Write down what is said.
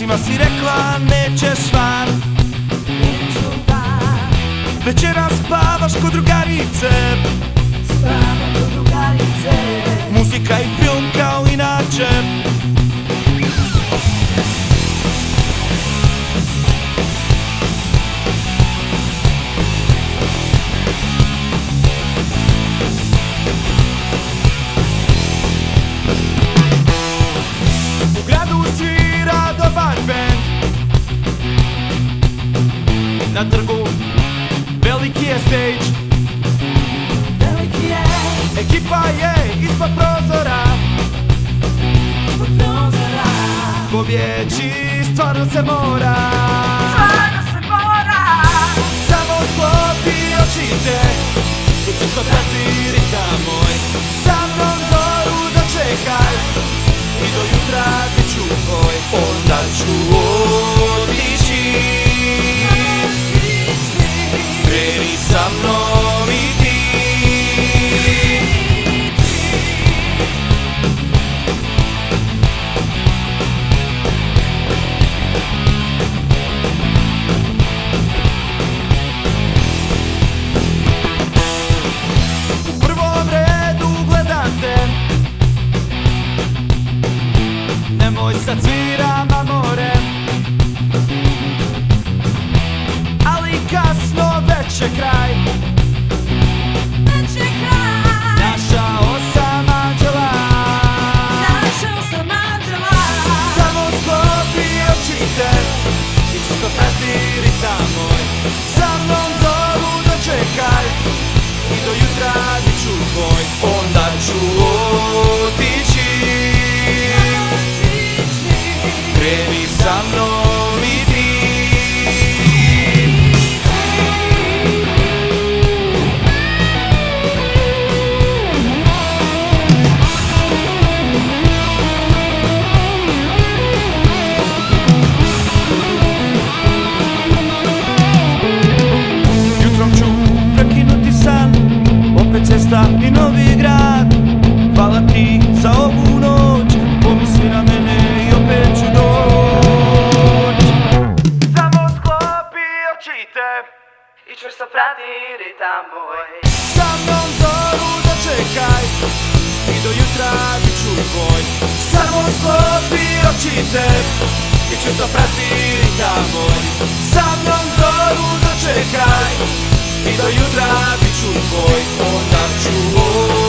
Svima si rekla nećeš van, večeras spavaš kod drugarice. Spavam kod drugarice. Muzika i film kao inače. U gradu svira dobar bend, na trgu veliki je stage. Veliki je, Ekipa je ispod prozora, ispod prozora. pobjeći stvarno se mora. Stvarno se mora. Samo sklopi očite i čisto prati ritam moj. Sa mnom zoru dočekaj i do jutra bit ću tvoj. Onda ću otići, kreni sa mnom i ti. U prvom redu gledam te, nemoj sad sviram amore, ali kasno već je kraj. Već je kraj. Našao sam anđela, Našao sam anđela. samo sklopi očite i čisto prati ritam moj. Sa mnom zoru dočekaj i do jutra bit ću tvoj. Onda ću otići, kreni sa mnom i ti. Jutrom ću prekinuti san, opet cesta i novi grad. Hvala ti za ovu noć, pomisli na mene i opet ću doć. Samo sklopi očite I čvrsto prati ritam moj. sa mnom zoru dočekaj i do jutra bit ću tvoj. Samo sklopi očite i čisto prati ritam moj. Sa mnom zoru dočekaj i do jutra bit ću tvoj. Onda ću